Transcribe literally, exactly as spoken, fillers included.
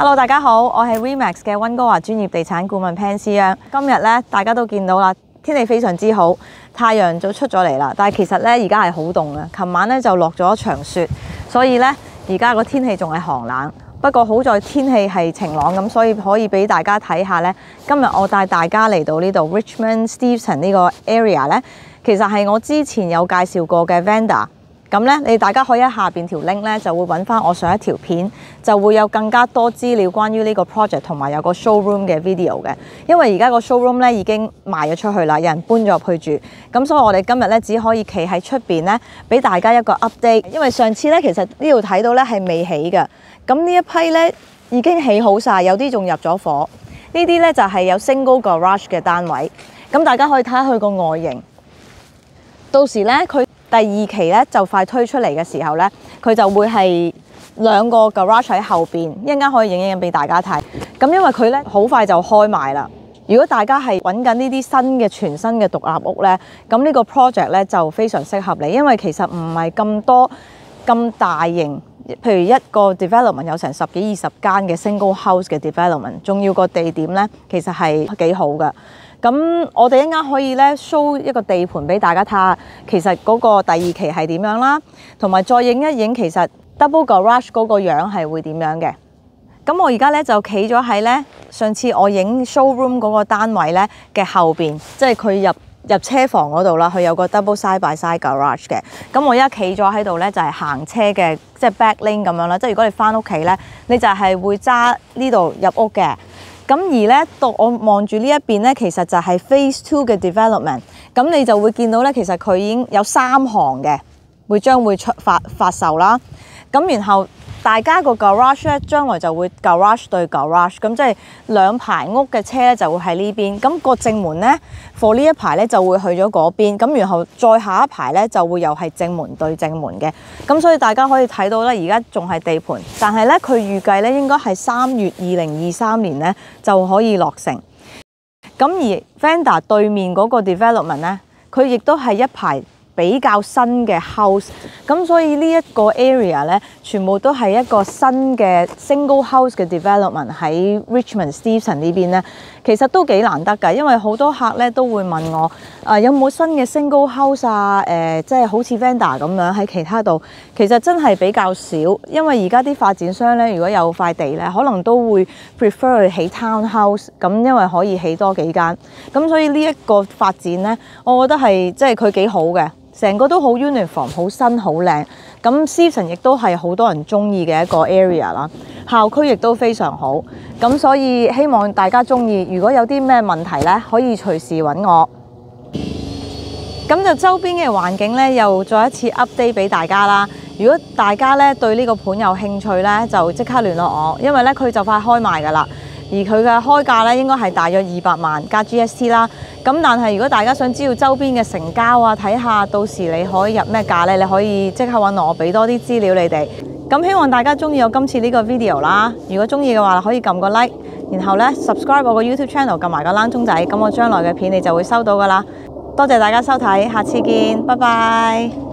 Hello， 大家好，我係 Remax 嘅溫哥華專業地產顧問 Pan 思央。今日咧，大家都見到啦，天氣非常之好，太陽就出咗嚟啦。但係其實咧，而家係好凍嘅。琴晚咧就落咗場雪，所以咧而家個天氣仲係寒冷。不過好在天氣係晴朗咁，所以可以俾大家睇下咧。今日我帶大家嚟到呢度 Richmond Steveston 呢個 area 咧，其實係我之前有介紹過嘅 vendor。咁咧，你大家可以喺下邊條 link 咧，就會揾翻我上一條片，就會有更加多資料關於呢個 project 同埋有個 showroom 嘅 video 嘅。因為而家個 showroom 咧已經賣咗出去啦，有人搬咗入去住。咁所以我哋今日咧只可以企喺出邊咧，俾大家一個 update。因為上次咧其實呢度睇到咧係未起嘅，咁呢一批咧已經起好晒，有啲仲入咗伙。呢啲咧就係有 single garage 嘅單位。咁大家可以睇下佢個外形。到時咧佢第二期咧就快推出嚟嘅時候咧，佢就會係兩個 garage 喺後邊，一陣間可以影影俾大家睇。咁因為佢咧好快就開賣啦。如果大家係揾緊呢啲新嘅全新嘅獨立屋咧，咁呢個 project 咧就非常適合你，因為其實唔係咁多咁大型，譬如一個 development 有成十幾二十間嘅 single house 嘅 development， 仲要個地點咧其實係幾好嘅。咁我哋一陣間可以咧 show 一個地盤俾大家睇下，其實嗰個第二期係點樣啦，同埋再影一影其實 double garage 嗰個樣係會點樣嘅。咁我而家咧就企咗喺咧上次我影 showroom 嗰個單位咧嘅後邊，即係佢入入車房嗰度啦，佢有個 double side by side garage 嘅。咁我而家企咗喺度咧就係行車嘅，即係 back lane 咁樣啦。即係如果你翻屋企咧，你就係會揸呢度入屋嘅。咁而咧，到我望住呢一邊咧，其實就係 Phase Two 嘅 development。咁你就會見到咧，其實佢已經有三行嘅，會將會出發發售啦。咁然後大家個 garage 咧，將來就會 garage 對 garage， 咁即係兩排屋嘅車咧就會喺呢邊。咁個正門咧 for 呢一排咧就會去咗嗰邊。咁然後再下一排咧就會又係正門對正門嘅。咁所以大家可以睇到咧，而家仲係地盤，但係咧佢預計咧應該係三月二零二三年咧就可以落成。咁而 vendor 對面嗰個 development 咧，佢亦都係一排比較新嘅 house， 咁所以呢一個 area 咧，全部都係一個新嘅 single house 嘅 development 喺 Richmond Steveston 呢邊咧，其實都幾難得㗎，因為好多客咧都會問我，啊有冇新嘅 single house 啊？誒、呃，即係好似 vendor 咁樣喺其他度，其實真係比較少，因為而家啲發展商咧，如果有塊地咧，可能都會 prefer 去起 townhouse， 咁因為可以起多幾間，咁所以呢一個發展咧，我覺得係即係佢幾好嘅。成個都好 uniform， 好新好靚。咁 Steveston 亦都係好多人中意嘅一個 area 啦。校區亦都非常好。咁所以希望大家中意。如果有啲咩問題咧，可以隨時揾我。咁就周邊嘅環境咧，又再一次 update 俾大家啦。如果大家咧對呢個盤有興趣咧，就即刻聯絡我，因為咧佢就快開賣㗎啦。而佢嘅開價咧應該係大約二百萬加 G S T 啦。咁但係如果大家想知道周邊嘅成交啊，睇下到時你可以入咩價咧，你可以即刻揾我，俾多啲資料你哋。咁希望大家中意我今次呢個 video 啦。如果中意嘅話，可以撳個 like， 然後咧 subscribe 我個 YouTube channel， 撳埋個鈴鐘仔，咁我將來嘅片你就會收到㗎啦。多謝大家收睇，下次見，拜拜。